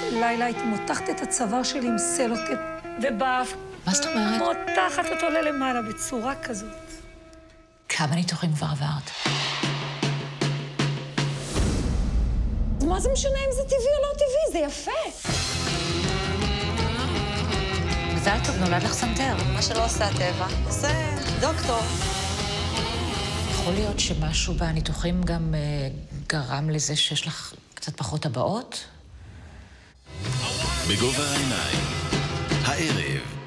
לילה הייתי מותחת את הצוואר שלי עם סלוטפ ובאף. מה זאת אומרת? מותחת אותו ללמעלה בצורה כזאת. כמה ניתוחים כבר עברת? מה זה משנה אם זה טבעי או לא טבעי? זה יפה. מזל טוב, נולד לך סנטר. מה שלא עושה הטבע, זה דוקטור. יכול להיות שמשהו בניתוחים גם גרם לזה שיש לך קצת פחות טבעות? בגובה העיניים, הערב.